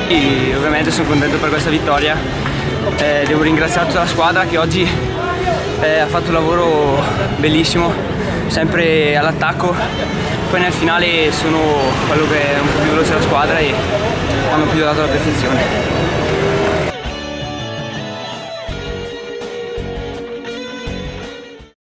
E ovviamente sono contento per questa vittoria, devo ringraziare tutta la squadra che oggi ha fatto un lavoro bellissimo, sempre all'attacco, poi nel finale sono quello che è un po' più veloce della squadra e hanno più dato la perfezione.